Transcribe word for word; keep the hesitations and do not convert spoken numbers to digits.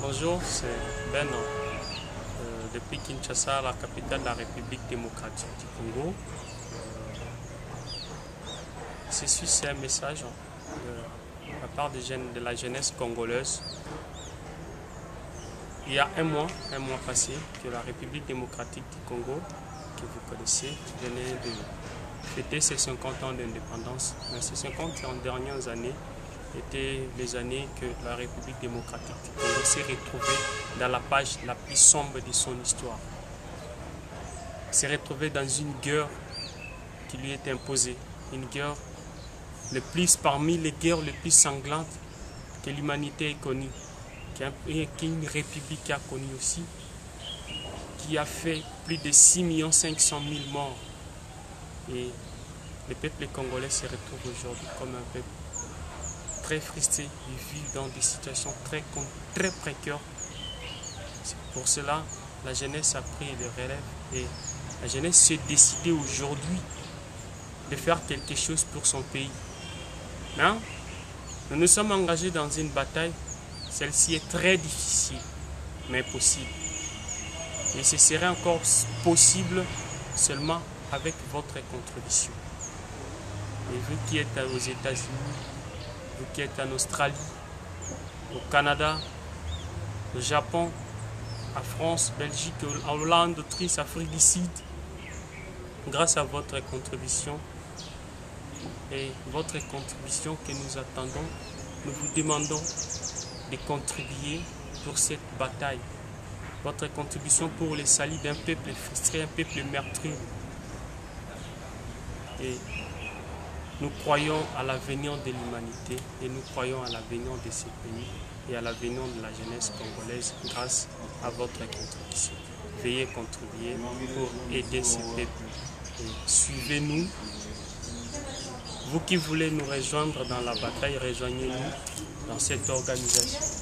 Bonjour, c'est Ben euh, depuis Kinshasa, la capitale de la République démocratique du Congo. Ceci, c'est un message de la part des jeunes, de la jeunesse congolaise. Il y a un mois, un mois passé, que la République démocratique du Congo, que vous connaissez, venait de fêter ses cinquante ans d'indépendance. Mais ces cinquante dernières années étaient les années que la République démocratique du Congo s'est retrouvée dans la page la plus sombre de son histoire. S'est retrouvée dans une guerre qui lui est imposée, une guerre le plus parmi les guerres les plus sanglantes que l'humanité ait connues, qu'une république a connu aussi, qui a fait plus de six millions cinq cent mille morts. Et le peuple congolais se retrouve aujourd'hui comme un peuple très frustré, il vit dans des situations très, très précaires. C'est pour cela la jeunesse a pris le relève et la jeunesse s'est décidée aujourd'hui de faire quelque chose pour son pays. Non? Nous nous sommes engagés dans une bataille, celle-ci est très difficile, mais possible. Et ce serait encore possible seulement avec votre contribution. Et vous qui êtes aux États-Unis, vous qui êtes en Australie, au Canada, au Japon, en France, Belgique, Hollande, Autriche, Afrique du Sud, grâce à votre contribution et votre contribution que nous attendons, nous vous demandons de contribuer pour cette bataille. Votre contribution pour le salut d'un peuple frustré, un peuple meurtri. Et nous croyons à l'avenir de l'humanité et nous croyons à l'avenir de ce pays et à l'avenir de la jeunesse congolaise grâce à votre contribution. Veuillez contribuer pour aider ce peuple. Et suivez-nous. Vous qui voulez nous rejoindre dans la bataille, rejoignez-nous dans cette organisation.